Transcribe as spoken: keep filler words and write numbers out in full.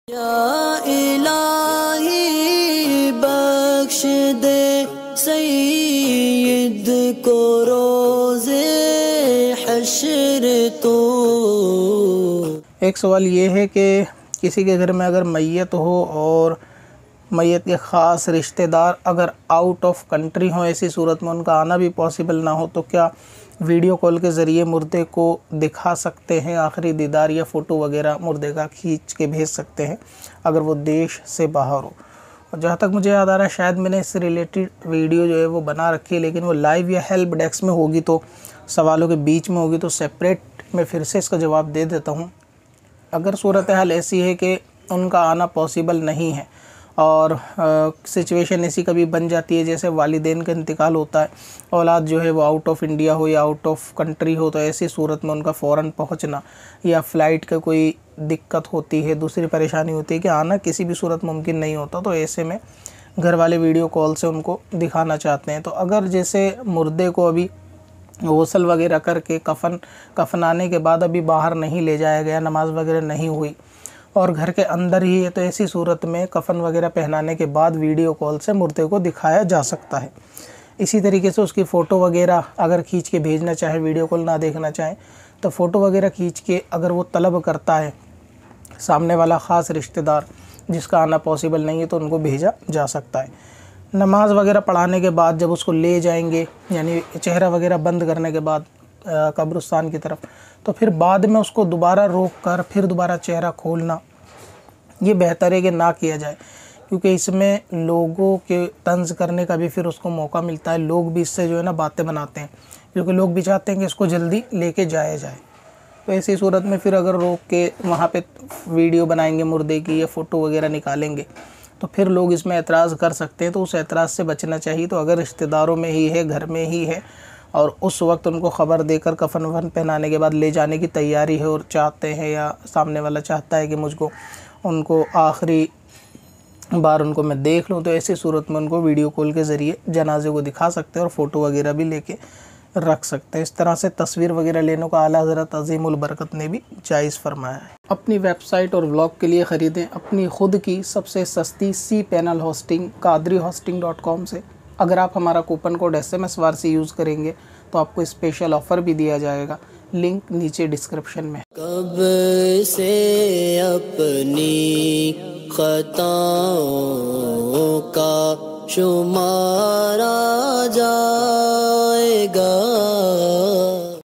या इलाही बख्श दे सईद को रोज़े हश्र तो। एक सवाल ये है कि किसी के घर में अगर मैयत हो और मैयत के ख़ास रिश्तेदार अगर आउट ऑफ कंट्री हो, ऐसी सूरत में उनका आना भी पॉसिबल ना हो, तो क्या वीडियो कॉल के ज़रिए मुर्दे को दिखा सकते हैं? आखिरी दीदार या फ़ोटो वगैरह मुर्दे का खींच के भेज सकते हैं अगर वो देश से बाहर हो। और जहाँ तक मुझे याद आ रहा है शायद मैंने इससे रिलेटेड वीडियो जो है वो बना रखी है, लेकिन वो लाइव या हेल्प डेस्क में होगी तो सवालों के बीच में होगी, तो सेपरेट मैं फिर से इसका जवाब दे देता हूँ। अगर सूरत हाल ऐसी है कि उनका आना पॉसिबल नहीं है और सिचुएशन ऐसी कभी बन जाती है जैसे वालिदैन का इंतकाल होता है, औलाद जो है वो आउट ऑफ इंडिया हो या आउट ऑफ कंट्री हो, तो ऐसी सूरत में उनका फ़ौरन पहुंचना या फ़्लाइट का कोई दिक्कत होती है, दूसरी परेशानी होती है कि आना किसी भी सूरत मुमकिन नहीं होता, तो ऐसे में घर वाले वीडियो कॉल से उनको दिखाना चाहते हैं। तो अगर जैसे मुर्दे को अभी गौसल वगैरह करके कफन कफनाने के बाद अभी बाहर नहीं ले जाया गया, नमाज वगैरह नहीं हुई और घर के अंदर ही है, तो ऐसी सूरत में कफन वगैरह पहनाने के बाद वीडियो कॉल से मुर्दे को दिखाया जा सकता है। इसी तरीके से उसकी फ़ोटो वगैरह अगर खींच के भेजना चाहे, वीडियो कॉल ना देखना चाहें, तो फ़ोटो वगैरह खींच के अगर वो तलब करता है सामने वाला ख़ास रिश्तेदार जिसका आना पॉसिबल नहीं है, तो उनको भेजा जा सकता है। नमाज वगैरह पढ़ाने के बाद जब उसको ले जाएंगे, यानी चेहरा वगैरह बंद करने के बाद कब्रिस्तान की तरफ, तो फिर बाद में उसको दोबारा रोक कर फिर दोबारा चेहरा खोलना ये बेहतर है कि ना किया जाए, क्योंकि इसमें लोगों के तंज करने का भी फिर उसको मौका मिलता है। लोग भी इससे जो है ना बातें बनाते हैं, क्योंकि लोग भी चाहते हैं कि इसको जल्दी लेके जाया जाए। तो ऐसी सूरत में फिर अगर रोक के वहाँ पे वीडियो बनाएंगे मुर्दे की या फ़ोटो वगैरह निकालेंगे, तो फिर लोग इसमें एतराज़ कर सकते हैं, तो उस एतराज़ से बचना चाहिए। तो अगर रिश्तेदारों में ही है, घर में ही है और उस वक्त उनको ख़बर देकर कफन वफन पहनाने के बाद ले जाने की तैयारी है और चाहते हैं या सामने वाला चाहता है कि मुझको उनको आखिरी बार उनको मैं देख लूँ, तो ऐसी सूरत में उनको वीडियो कॉल के ज़रिए जनाजे को दिखा सकते हैं और फ़ोटो वगैरह भी लेके रख सकते हैं। इस तरह से तस्वीर वगैरह लेने को आला हज़रत अज़ीमुल बरकत ने भी जायज़ फरमाया है। अपनी वेबसाइट और व्लॉग के लिए ख़रीदें अपनी खुद की सबसे सस्ती C panel hosting Qadri hosting dot com से। अगर आप हमारा coupon code S M S Warsi use करेंगे तो आपको स्पेशल ऑफ़र भी दिया जाएगा, लिंक नीचे डिस्क्रिप्शन में। कब से अपनी खताओं का शुमारा जाएगा।